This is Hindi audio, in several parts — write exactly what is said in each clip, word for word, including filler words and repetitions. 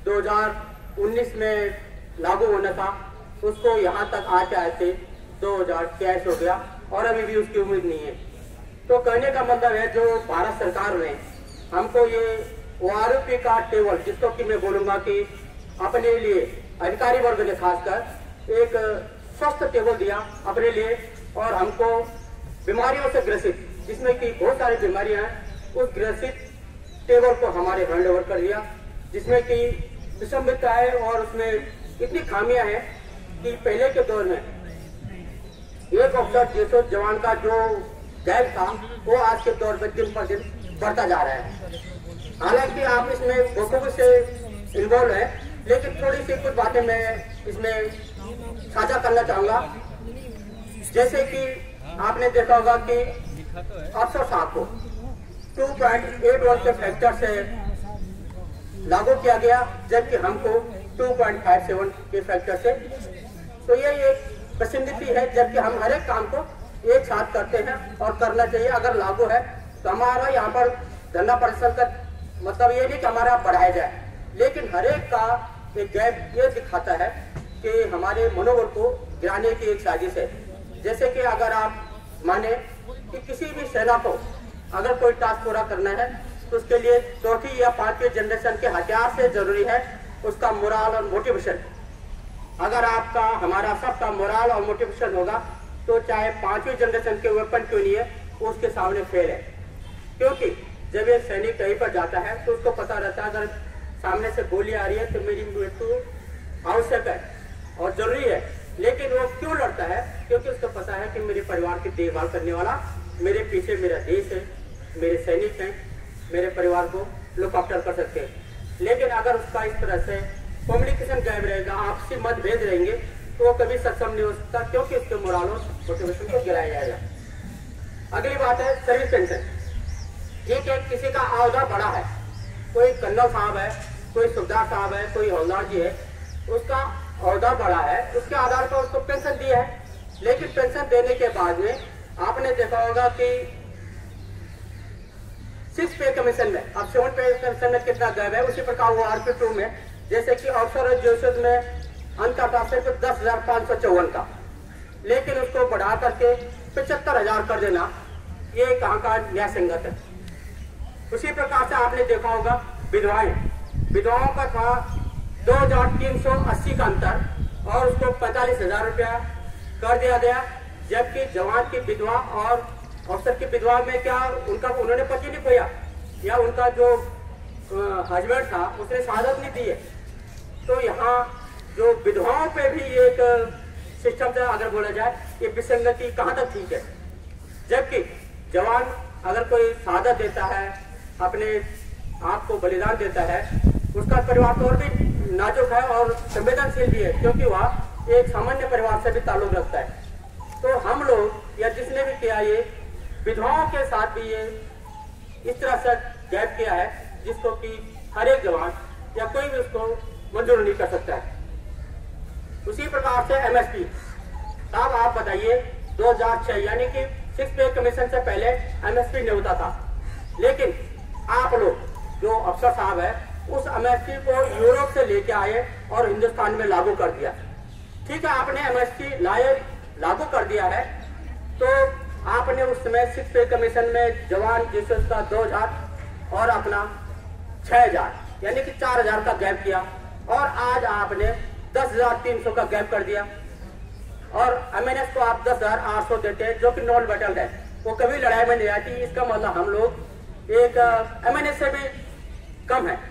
दो हज़ार उन्नीस में लागू होना था, उसको यहाँ तक आते आते दो हज़ार तेईस हो गया और अभी भी उसकी उम्मीद नहीं है। तो कहने का मतलब है जो भारत सरकार ने हमको ये ओ आर ओ पी का टेबल, जिसको कि मैं बोलूँगा कि अपने लिए अधिकारी वर्ग ने खासकर एक स्वस्थ टेबल दिया अपने लिए, और हमको बीमारियों से ग्रसित, जिसमें कि बहुत सारी बीमारियां हैं, उस ग्रसित टेबल को हमारे हैंड ओवर कर दिया, जिसमें कि विषमता है और उसमें इतनी खामियां हैं कि पहले के दौर में एक अफसर जैसे जवान का जो गैप था वो आज के दौर में दिन पर दिन बढ़ता जा रहा है। हालांकि आप इसमें बखूबी से इन्वॉल्व है, लेकिन थोड़ी सी कुछ बातें मैं इसमें साझा करना चाहूंगा। जैसे कि आपने देखा होगा कि अफसर साहब को टू पॉइंट एट वन के फैक्टर से लागू किया गया, जबकि हमको टू पॉइंट फाइव सेवन के फैक्टर से। तो ये एक पसंदगी है, जबकि हम हर एक काम को एक साथ करते हैं और करना चाहिए। अगर लागू है तो हमारा यहाँ पर धरना प्रदर्शन का मतलब ये नहीं कि हमारा बढ़ाया जाए, लेकिन हर एक का एक गैप ये दिखाता है कि हमारे मनोबल को गिराने की एक साजिश है। जैसे कि अगर आप माने कि किसी भी सेना को अगर कोई टास्क पूरा करना है तो उसके लिए चौथी या पांचवी जनरेशन के हथियार से जरूरी है उसका मोराल और मोटिवेशन। अगर आपका हमारा सबका मोराल और मोटिवेशन होगा तो चाहे पांचवी जनरेशन के वेपन क्यों नहीं है वो उसके सामने फेल है। क्योंकि जब एक सैनिक कहीं पर जाता है तो उसको पता रहता है अगर सामने से गोली आ रही है तो मेरी मृत्यु आवश्यक है और जरूरी है, लेकिन वो क्यों लड़ता है? क्योंकि उसको पता है कि मेरे परिवार की देखभाल करने वाला मेरे पीछे मेरा देश है, मेरे सैनिक हैं, मेरे परिवार को लुक आफ्टर कर सकते हैं। लेकिन अगर उसका इस तरह से कम्युनिकेशन गायब रहेगा, आपसी मतभेद रहेंगे, तो वो कभी सक्षम नहीं हो सकता, क्योंकि उसके मोराल और मोटिवेशन को गिराया जाएगा। अगली बात है सर्विस पेंशन। ठीक है, किसी का अहदा बड़ा है, कोई कर्नल साहब है, कोई सुबेदार साहब है, कोई हवलदार जी है, उसका अहदा बड़ा है, उसके आधार पर उसको पेंशन दी है। लेकिन पेंशन देने के बाद में आपने देखा होगा कि सिक्स पे कमीशन में, अब सेवन पे कमीशन में कितना गैप है, उसी प्रकार वो आरपी टू में, जैसे कि अफसर जोशद में अंत आता सिर्फ दस हजार पाँच सौ चौवन का, लेकिन उसको बढ़ा करके पचहत्तर हजार कर देना, ये कहाँ का न्याय संगत है। उसी प्रकार से आपने देखा होगा विधवाएं, विधवाओं का था दो हजार तीन सौ अस्सी का अंतर और उसको पैंतालीस हजार रुपया कर दिया गया, जबकि जवान की विधवा और अफसर की विधवा में क्या उनका उन्होंने पति नहीं खोया या उनका जो हस्बैंड था उसने शहादत नहीं दी है। तो यहाँ जो विधवाओं पे भी एक सिस्टम से अगर बोला जाए ये विसंगति कहाँ तक ठीक है, जबकि जवान अगर कोई शहादत देता है, अपने आप को बलिदान देता है, उसका परिवार तो और भी नाजुक है और संवेदनशील भी है, क्योंकि वह एक सामान्य परिवार से भी ताल्लुक रखता है। तो हम लोग या जिसने भी किया ये विधवाओं के साथ भी ये इस तरह से गैप किया है, जिसको कि हर एक जवान या कोई भी उसको मंजूर नहीं कर सकता है। उसी प्रकार से एमएसपी साहब आप बताइए, दो हजार छह यानी कि सिक्स पे कमीशन से पहले एमएसपी नहीं होता था, लेकिन आप लोग जो अफसर साहब है उस एमएसपी को यूरोप से लेके आए और हिंदुस्तान में लागू कर दिया। ठीक है, आपने एमएसपी लाए लागू कर दिया है, तो आपने उस समय सिक्स पे कमीशन में जवान जिसका का दो हजार और अपना छह हजार यानी कि चार हजार का गैप किया, और आज आपने दस हजार तीन सौ का गैप कर दिया, और एमएनएस को आप दस हजार आठ सौ देते हैं जो कि नॉन बैटल है, वो कभी लड़ाई में नहीं आती। इसका मतलब हम लोग एक एमएनएस से भी कम है,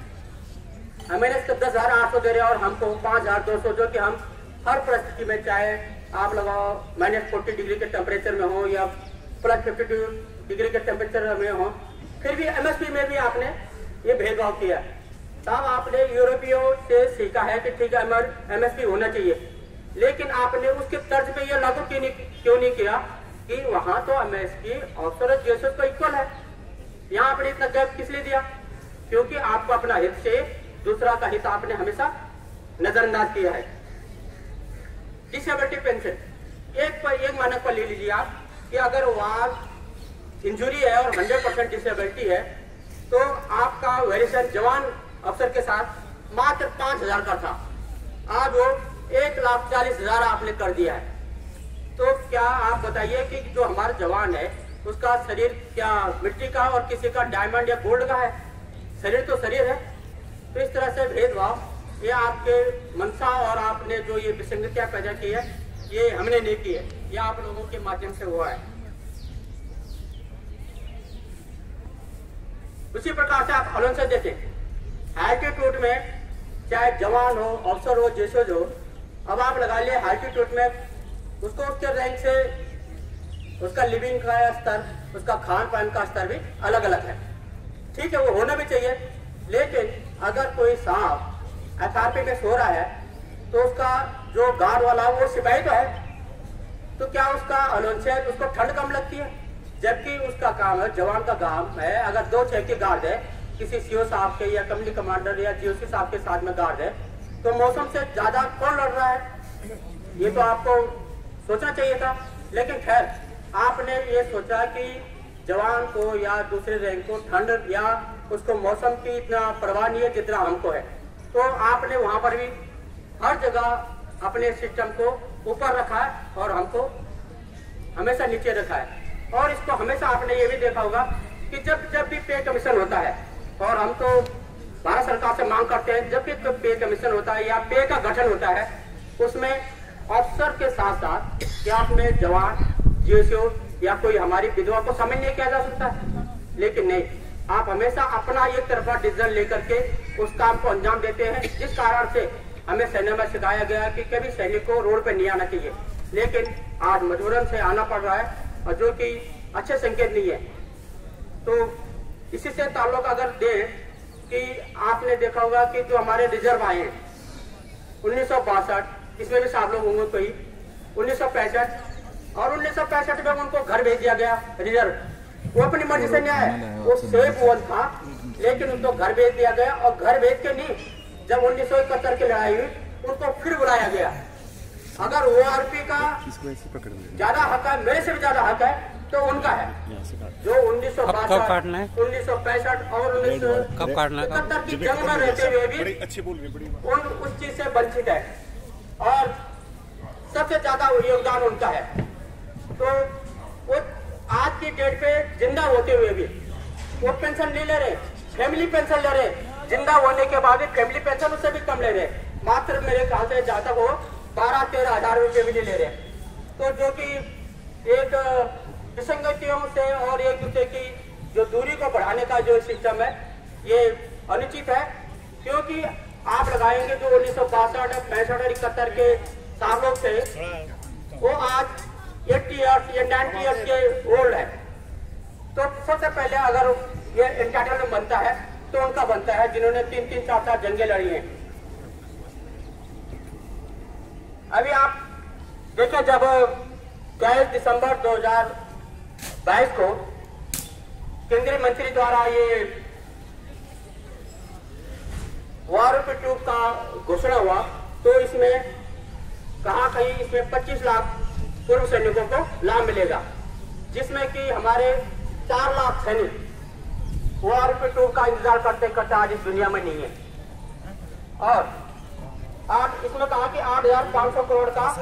एमएनएस को दस हजार आठ सौ दे रहे हैं और हमको पांच हजार दो सौ, जो कि हम हर परिस्थिति में चाहे आप लगाओ माइनस फोर्टी डिग्री के टेम्परेचर में हो या प्लस फिफ्टी टू डिग्री के टेम्परेचर में हो, फिर भी एमएसपी में भी आपने ये भेदभाव किया। तब आपने यूरोपियों से सीखा है कि ठीक है एमएसपी होना चाहिए, लेकिन आपने उसके तर्ज पे ये लागू क्यों नहीं क्यों नहीं किया कि वहां तो एमएसपी अफसर जैसे को इक्वल है, यहाँ आपने इतना गैप किस लिए दिया? क्योंकि आपको अपना हित से दूसरा का हित आपने हमेशा नजरअंदाज किया है। डिसेबिलिटी पेंशन एक पर एक मानक पर ले लीजिए आप कि अगर वार इंजुरी है और हंड्रेड परसेंट डिसेबिलिटी है तो आपका वेरिएशन जवान अफसर के साथ मात्र पांच हजार का था, आज वो एक लाख चालीस हजार आपने कर दिया है। तो क्या आप बताइए कि जो हमारा जवान है उसका शरीर क्या मिट्टी का और किसी का डायमंड या गोल्ड का है? शरीर तो शरीर है। तो इस तरह से भेदभाव ये आपके मनसा और आपने जो ये विसंगतियां पैदा की है ये हमने नहीं की है, ये आप लोगों के माध्यम से हुआ है। उसी प्रकार से आप अलग से देखें, एल्टीट्यूड में चाहे जवान हो, अफसर हो, जैसे हो, अब आप लगा लिए एल्टीट्यूड में उसको उसके रैंक से उसका लिविंग का स्तर, उसका खान पान का स्तर भी अलग अलग है। ठीक है, वो होना भी चाहिए, लेकिन अगर कोई सांप एफआरपी में सो रहा है तो उसका जो गार्ड वाला वो सिपाही तो है, तो क्या उसका अलाउंस उसको ठंड कम लगती है? जबकि उसका काम है, जवान का काम है, अगर दो छह के गार्ड है, किसी सीओ साहब के या कंपनी कमांडर या जीओसी साहब के साथ में गार्ड है, तो मौसम से ज्यादा कौन लड़ रहा है? ये तो आपको सोचना चाहिए था। लेकिन खैर, आपने ये सोचा कि जवान को या दूसरे रैंक को ठंड या उसको मौसम की इतना परवाह नहीं है जितना हमको है, तो आपने वहां पर भी हर जगह अपने सिस्टम को ऊपर रखा है और हमको हमेशा नीचे रखा है। और इसको हमेशा आपने ये भी देखा होगा कि जब जब भी पे कमीशन होता है, और हम तो भारत सरकार से मांग करते हैं, जब भी तो पे कमीशन होता है या पे का गठन होता है, उसमें अफसर के साथ साथ क्या आपने जवान, जीएसओ या कोई हमारी विधवा को शामिल नहीं किया जा सकता है? लेकिन नहीं, आप हमेशा अपना एक तरफा डिसीजन लेकर के उस काम को अंजाम देते हैं, जिस कारण से हमें सैन्य में सिखाया गया कि कभी सैनिक को रोड पे नहीं आना चाहिए, लेकिन आज मजबूरन से आना पड़ रहा है, और जो कि अच्छे संकेत नहीं है। तो इसी से ताल्लुक अगर दे कि आपने देखा होगा कि जो हमारे रिजर्व आए हैं उन्नीस सौ बासठ, इसमें भी साहब लोग होंगे कोई, उन्नीस सौ पैंसठ और उन्नीस सौ पैंसठ में उनको घर भेज दिया गया रिजर्व, वो अपनी मर्जी से नहीं आया, वो सेफ वन था, लेकिन उनको घर भेज दिया गया। और घर भेज के नहीं, जब उन्नीस सौ इकहत्तर की लड़ाई हुई उनको फिर बुलाया गया। अगर ओआरपी का ज्यादा हक है, मेरे से भी ज्यादा हक है, तो उनका है। जो उन्नीस सौ बासठ, उन्नीस सौ पैंसठ और उन्नीस सौ इकहत्तर की जंग में रहते हुए भी उन उस चीज से वंचित है, और सबसे ज्यादा योगदान उनका है। तो वो आज की डेट पे जिंदा होते हुए भी वो पेंशन नहीं ले रहे, फैमिली पेंशन ले रहे, जिंदा होने के बाद भी फैमिली पेंशन उससे भी कम ले रहे, मात्र मेरे ख्याल से जहाँ तक वो बारह तेरह हजार रुपये भी नहीं ले रहे। तो जो कि एक विसंगतियों से और एक दूसरे की जो दूरी को बढ़ाने का जो सिस्टम है ये अनुचित है, क्योंकि आप लगाएंगे जो उन्नीस सौ बासठ पैंसठ और इकहत्तर के सालों से वो आज एट्टी ईयर्स या नाइन्टी ईयर्स के ओल्ड है। तो सबसे पहले अगर ये एंटाइटलमेंट बनता है तो उनका बनता है जिन्होंने तीन तीन चार चार जंगें लड़ी हैं। अभी आप देखिए, जब तेईस दिसंबर दो हज़ार बाईस को केंद्रीय मंत्री द्वारा ये वॉर टू का घोषणा हुआ, तो इसमें कहा कहीं इसमें पच्चीस लाख पूर्व सैनिकों को लाभ मिलेगा, जिसमें कि हमारे चार लाख सैनिक वॉर टू का इंतजार करते करते आज इस दुनिया में नहीं है। और आठ इसमें कहा कि आठ हजार पांच सौ करोड़ का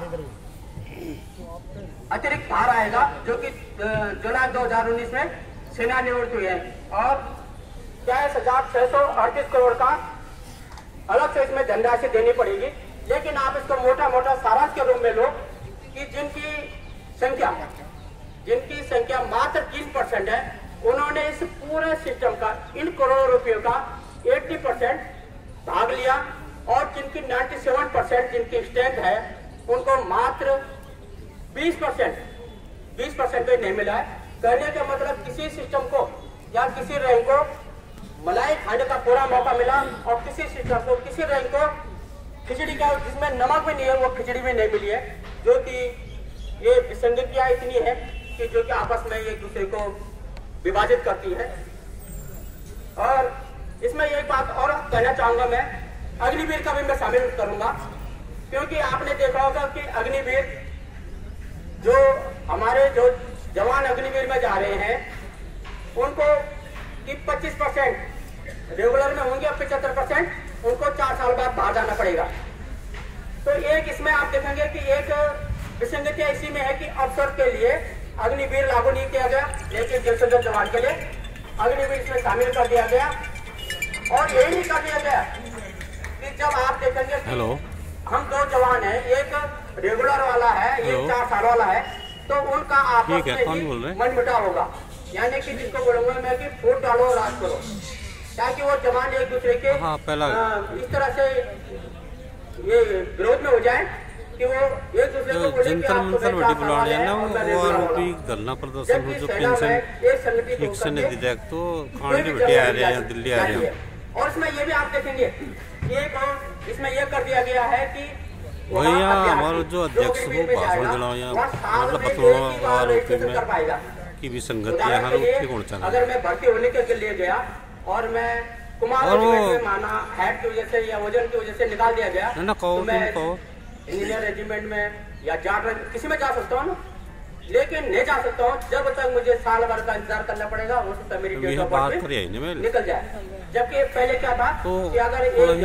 अतिरिक्त भार आएगा, जो कि जुलाई दो हजार उन्नीस में सेना निवृत्त हुई है, और तेईस हजार छह सौ अड़तीस करोड़ का अलग से इसमें धनराशि देनी पड़ेगी। लेकिन आप इसको मोटा मोटा सारांश के रूप में लो कि जिनकी संख्या जिनकी संख्या मात्र तीन परसेंट है, उन्होंने इस पूरे सिस्टम का, इन करोड़ों रुपयों का अस्सी परसेंट भाग लिया, और जिनकी सत्तानवे परसेंट जिनकी स्ट्रेंथ है उनको मात्र बीस परसेंट बीस परसेंट भी नहीं मिला है। कहने का मतलब किसी सिस्टम को या किसी रैंक को मलाई खाने का पूरा मौका मिला, और किसी सिस्टम को, किसी रैंक को खिचड़ी का जिसमें नमक भी नहीं है वो खिचड़ी भी नहीं मिली है। जो कि ये विसंगतियां इतनी है कि जो कि आपस में एक दूसरे को विभाजित करती है। और इसमें एक बात और कहना चाहूंगा, मैं अग्निवीर का भी मैं शामिल करूंगा, क्योंकि आपने देखा होगा कि अग्निवीर जो हमारे जो जवान अग्निवीर में जा रहे हैं उनको कि पच्चीस परसेंट रेगुलर में होंगे और पचहत्तर परसेंट उनको चार साल बाद बाहर जाना पड़ेगा। तो एक इसमें आप देखेंगे कि एक विसंगति इसी में है कि अफसर के लिए अग्निवीर लागू नहीं किया गया, लेकिन जेल से जवान के लिए अग्निवीर इसमें शामिल कर दिया गया। और यही नहीं कर दिया गया कि जब आप देखेंगे हेलो हम दो जवान हैं, एक रेगुलर वाला है, एक चार साल वाला है, तो उनका आपस में ही मनमुटाव होगा। यानी कि जिसको बोलूंगा मैं कि फूट डालो राज करो, ताकि वो जवान एक दूसरे के हाँ, पहला इस तरह से ये विरोध में हो जाए कि वो एक दूसरे को बोले कि आप जंतर मंतर बुलाने ना वो आरोपी धरना प्रदर्शन हो जो पेंशन ठीक से नहीं दिया तो कांडी बैठे आ रहे हैं, दिल्ली आ रहे हैं। और इसमें ये भी आप देखेंगे एक इसमें यह कर दिया गया है कि वही यहाँ हमारा जो अध्यक्ष वो भाषण दिलाओ यहाँ मतलब बतौना आरोपी में की भी संगति यहाँ रोक कौन चाह अगर मैं भर्ती होने के लिए गया और मैं कुमार में माना हैट की वजह से या वजन की वजह से निकाल दिया गया ना कहो कहो इंजीनियर रेजिमेंट में या जाट किसी में जा सकता हूँ, लेकिन नहीं जा सकता हूँ जब तक मुझे साल भर का इंतजार करना पड़ेगा। हो सकता है मेरी डेट ऑफ बर्थ निकल जाए। जबकि पहले क्या था कि अगर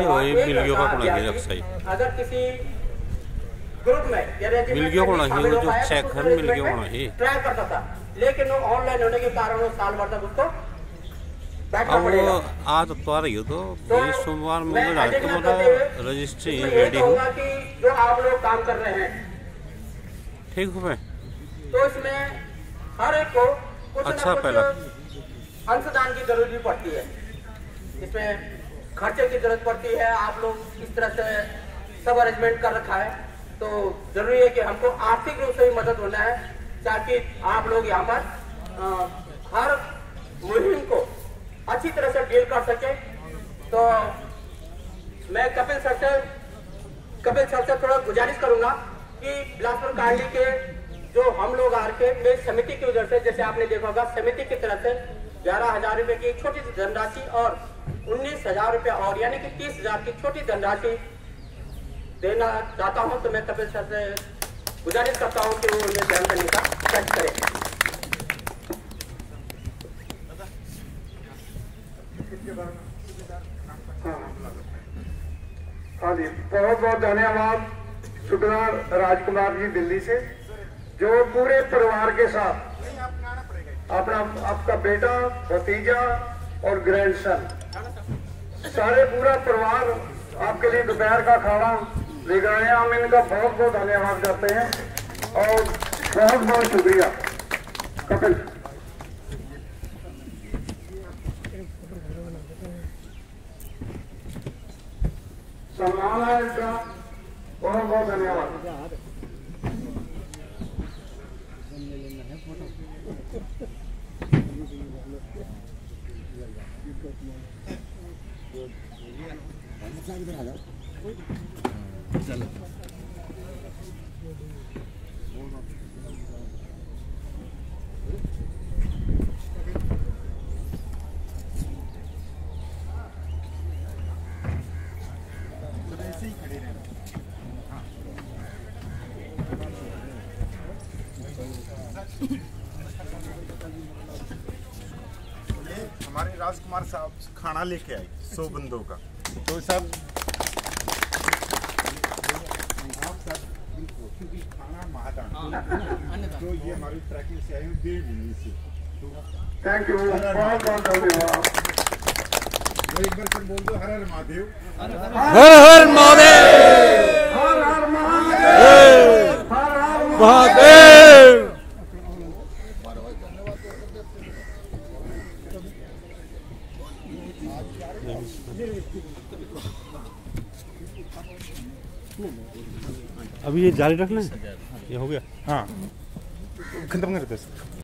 एक अगर किसी ग्रुप में या रेजिमेंट में ट्राई करता था, लेकिन वो ऑनलाइन होने के कारण वो साल भर तक उसको बैठना पड़ेगा। आज तो आ रही हो तो सोमवार में रजिस्ट्री रेडी हो कि जो आप लोग काम कर रहे हैं ठीक हो मैं तो इसमें हर एक को कुछ अच्छा न पहला अंशदान की जरूरत भी पड़ती है, इसमें खर्चे की जरूरत पड़ती है। आप लोग इस तरह से सब अरेंजमेंट कर रखा है, तो जरूरी है कि हमको आर्थिक रूप से भी मदद होना है ताकि आप लोग यहाँ पर आ, हर मुहिम को अच्छी तरह से डील कर सके। तो मैं कपिल सर से कपिल सर से थोड़ा गुजारिश करूंगा कि बिलासपुर कांडी के जो हम लोग आर के में समिति की वजह से, जैसे आपने देखा होगा समिति की तरफ से ग्यारह हजार रुपए की छोटी सी धनराशि और उन्नीस हजार रुपए और यानी कि तीस हजार की छोटी धनराशि देना चाहता हूं। तो मैं कपिल सर से गुजारिश करता हूं कि वो उन्हें ध्यान देने का प्रयास करें। हाँ जी, बहुत बहुत धन्यवाद शुक्ला राजकुमार जी दिल्ली से, जो पूरे परिवार के साथ अपना आपका बेटा, भतीजा और ग्रैंडसन सारे पूरा परिवार आपके लिए दोपहर का खाना लेकर आए। हम इनका बहुत बहुत धन्यवाद करते हैं और बहुत बहुत शुक्रिया। कपिल सम्मान है इसका, बहुत बहुत धन्यवाद। हमारे राजकुमार साहब खाना लेके आए सौ बंदों का, तो सब क्योंकि खाना महादान तो ये हमारी ट्रैकिंग से आई देवभूमि से। थैंक यू, बहुत बहुत धन्यवाद। एक बार बोल दो हर हर महादेव, हर हर महादेव, हर हर महादेव, हर हर महादेव। अभी ये जारी रखना है, ये हो गया। हाँ खत्म कर दो।